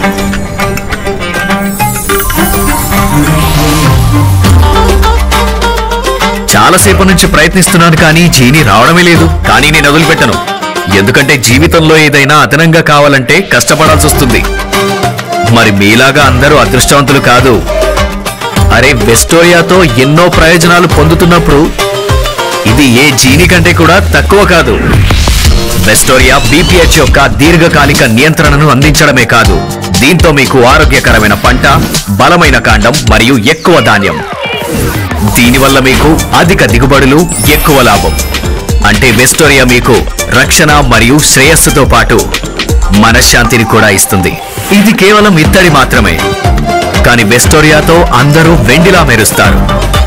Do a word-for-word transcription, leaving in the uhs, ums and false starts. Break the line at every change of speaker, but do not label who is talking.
చాలాసేపు నుంచి ప్రయత్నిస్తున్నాను కానీ జీని రావడమే లేదు. కానీ నేను వదిలిపెట్టను, ఎందుకంటే జీవితంలో ఏదైనా అదనంగా కావాలంటే కష్టపడాల్సి వస్తుంది. మరి మీలాగా అందరూ అదృష్టవంతులు కాదు. అరే, వెస్టోరియాతో ఎన్నో ప్రయోజనాలు పొందుతున్నప్పుడు ఇది ఏ జీని కంటే కూడా తక్కువ కాదు. వెస్టోరియా బీపీహెచ్ యొక్క దీర్ఘకాలిక నియంత్రణను అందించడమే కాదు, దీంతో మీకు ఆరోగ్యకరమైన పంట, బలమైన కాండం మరియు ఎక్కువ ధాన్యం. దీనివల్ల మీకు అధిక దిగుబడులు, ఎక్కువ లాభం. అంటే వెస్టోరియా మీకు రక్షణ మరియు శ్రేయస్సుతో పాటు మనశ్శాంతిని కూడా ఇస్తుంది. ఇది కేవలం ఇత్తడి మాత్రమే, కానీ వెస్టోరియాతో అందరూ వెండిలా మెరుస్తారు.